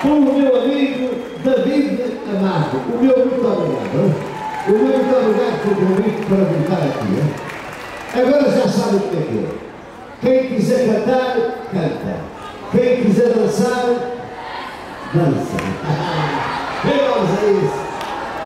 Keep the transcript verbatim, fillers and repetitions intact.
com o meu amigo David Amado. O meu muito obrigado. O meu muito obrigado pelo convite para voltar aqui. Hein? Agora já sabe o que é que é. Quem quiser cantar, canta. Quem quiser dançar, dança. E vamos a isso.